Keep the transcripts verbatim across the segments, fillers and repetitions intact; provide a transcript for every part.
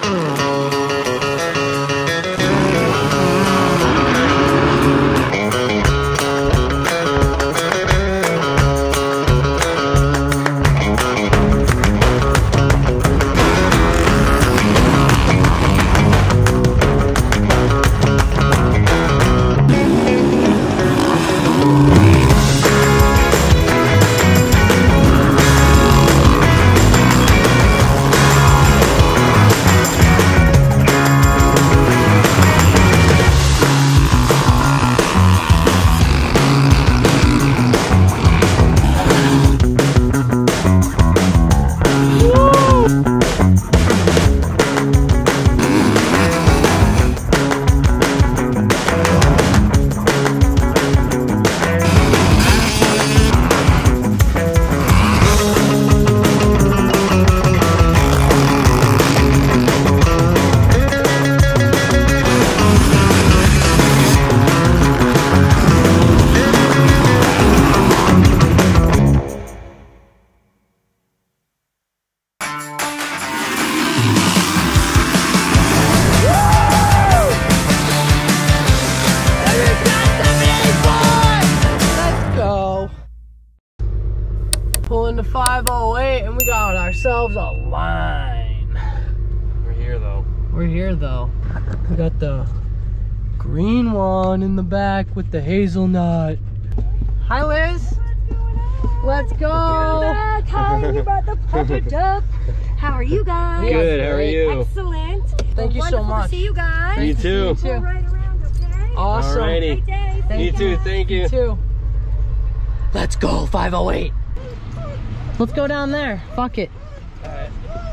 Pulling the five oh eight and we got ourselves a line. We're here though. We're here though. We got the green one in the back with the hazelnut. Hi Liz. Let's go. Back. Hi, you brought the puppet up. How are you guys? Good, how are you? Excellent. Thank you so Wonderful much. to see you guys. You too. Go right around, okay? Awesome. Alrighty. Great day. Thank You too, thank you. You too. Let's go, five oh eight. Let's go down there. Fuck it. Alright.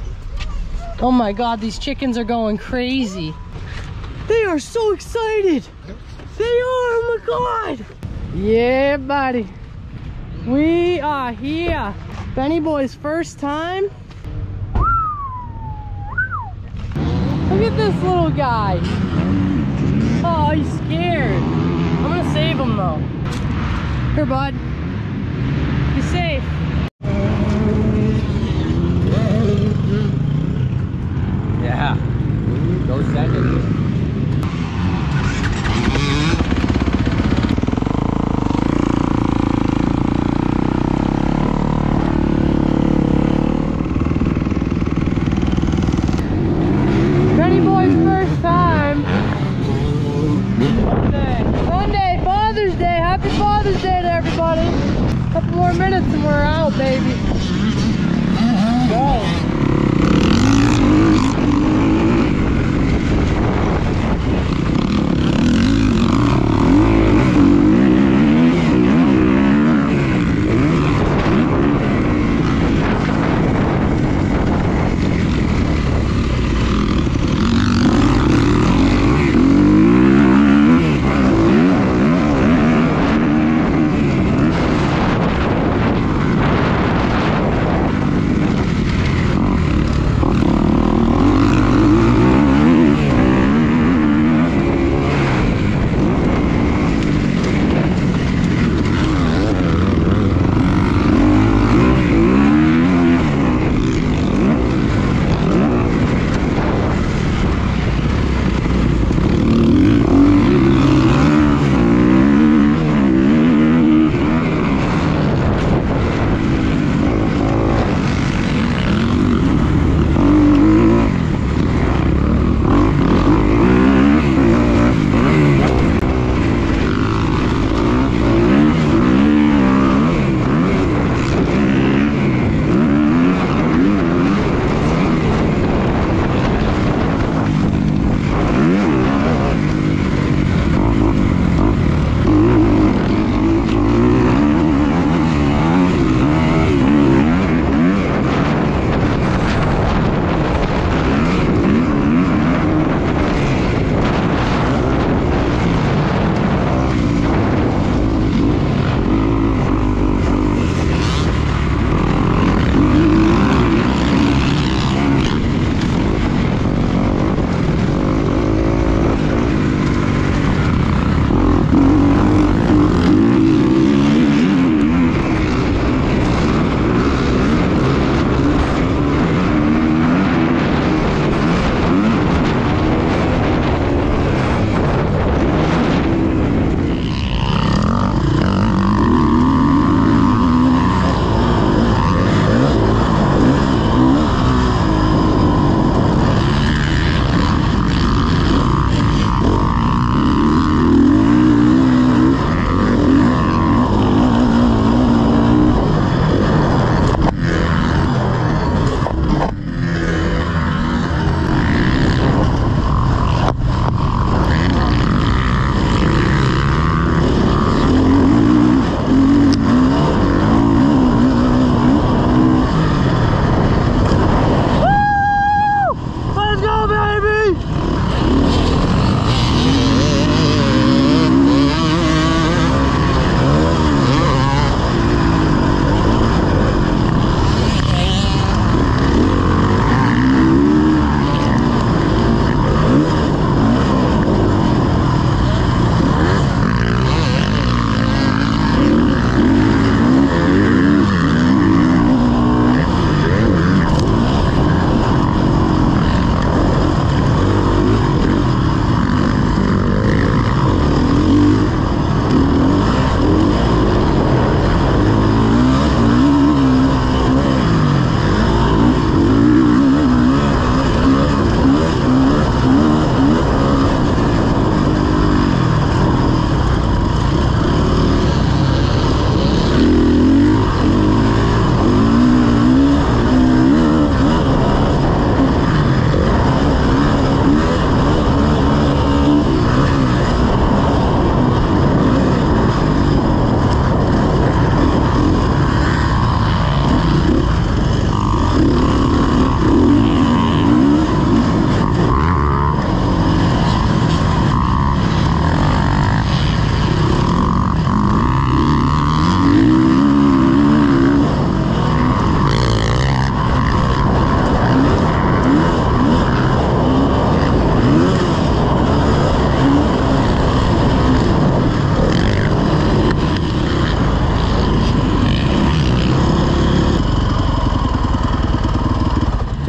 Oh my god, these chickens are going crazy. They are so excited. They are, oh my god. Yeah, buddy. We are here. Benny Boy's first time. Look at this little guy. Oh, he's scared. I'm gonna save him though. Here, bud. Be safe. Yeah. Go second. Benny Boy's first time. Sunday. Sunday, Father's Day. Happy Father's Day to everybody. A couple more minutes and we're out, baby. Go.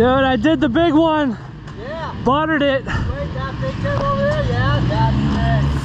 Dude, I did the big one. Yeah. Buttered it. Wait, that big tip over there? Yeah, that's it.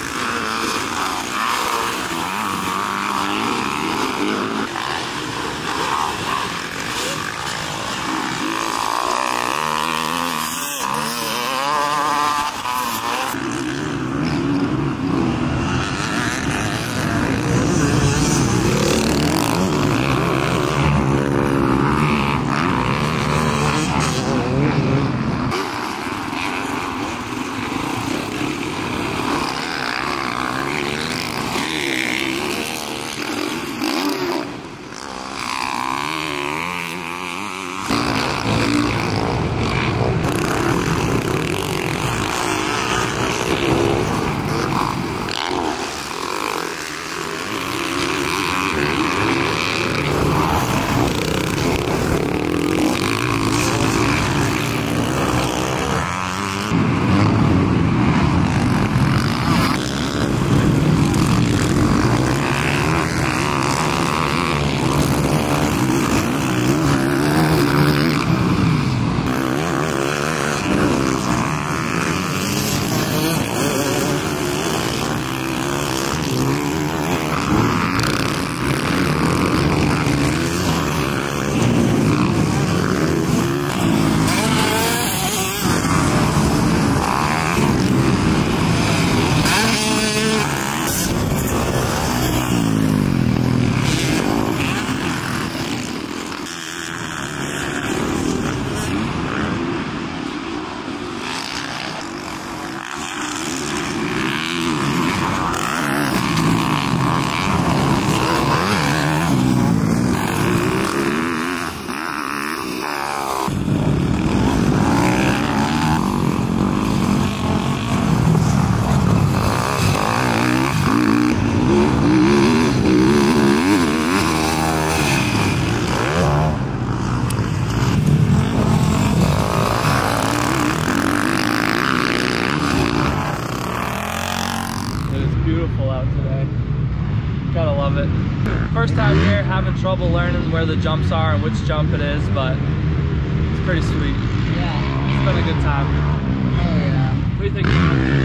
Gotta love it. First time here, having trouble learning where the jumps are and which jump it is, but it's pretty sweet. Yeah. It's been a good time. Oh yeah. What do you think?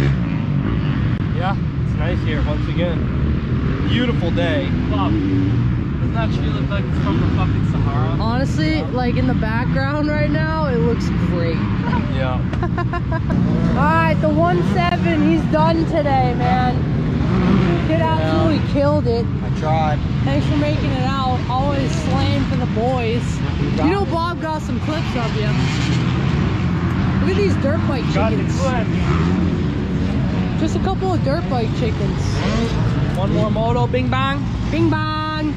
Yeah, it's nice here once again. Beautiful day. Wow. Doesn't that tree look like it's from the fucking Sahara? Honestly, Yeah. like in the background right now, it looks great. Yeah. Alright, the one seven, he's done today, man. Kid absolutely killed it. I tried. Thanks for making it out. Always slaying for the boys. You know Bob got some clips of you. Look at these dirt bike Got the chickens. clip. Just a couple of dirt bike chickens. One more moto, bing bang. Bing bang.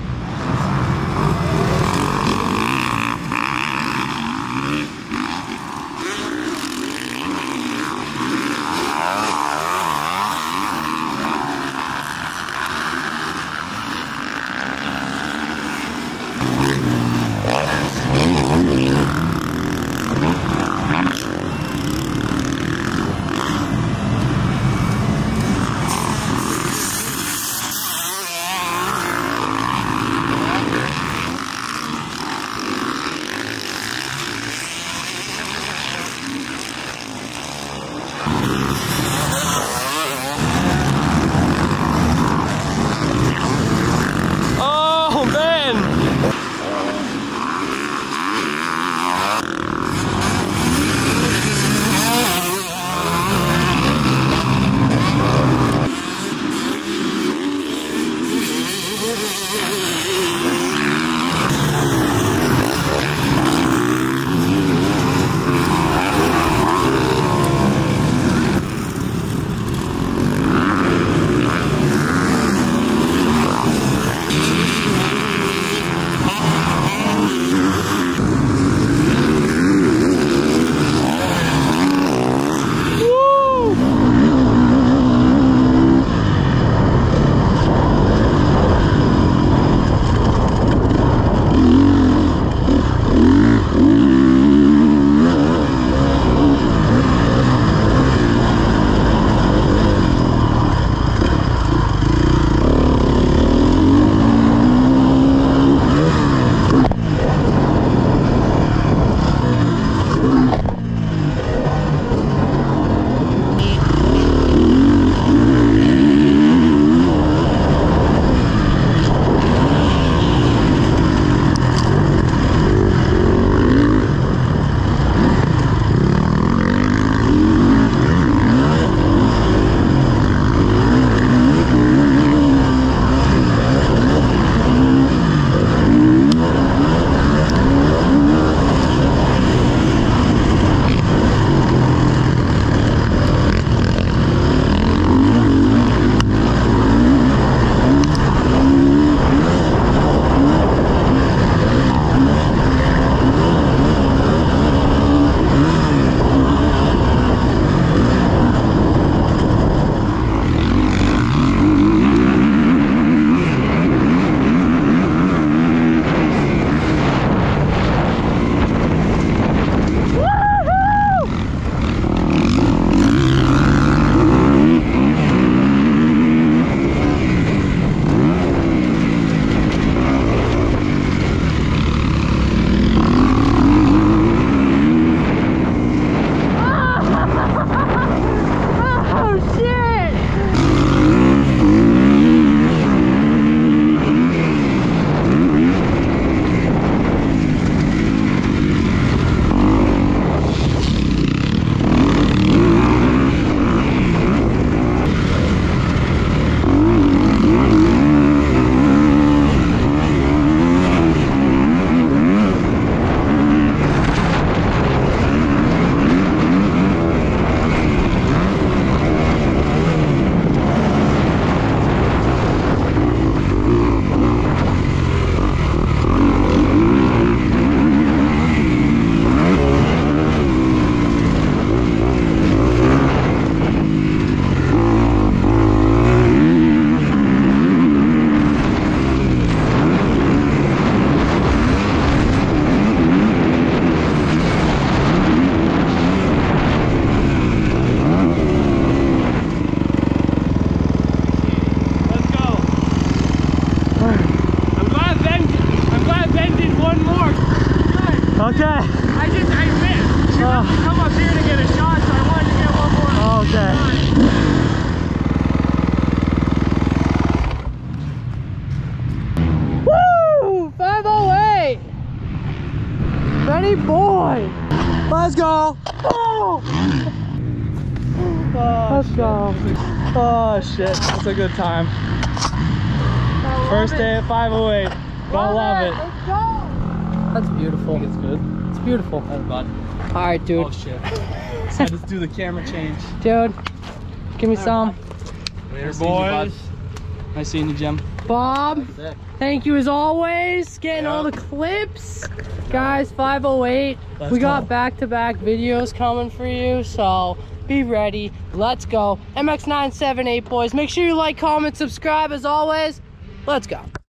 Let's go. Oh. Oh, let's shit. go. Oh shit, that's a good time. First day at five oh eight. Gonna love it. Let's go. That's beautiful. It's good. It's beautiful. That's bud. All right, dude. Oh shit. I just do the camera change. Dude, give me some. Later, Nice boys. seeing you, Nice seeing you, Jim. Bob, Sick. thank you as always. Getting Yeah. all the clips. Guys, five oh eight. Let's we got go. back-to-back videos coming for you, so be ready. Let's go. M X nine seven eight boys. Make sure you like, comment, subscribe as always. Let's go.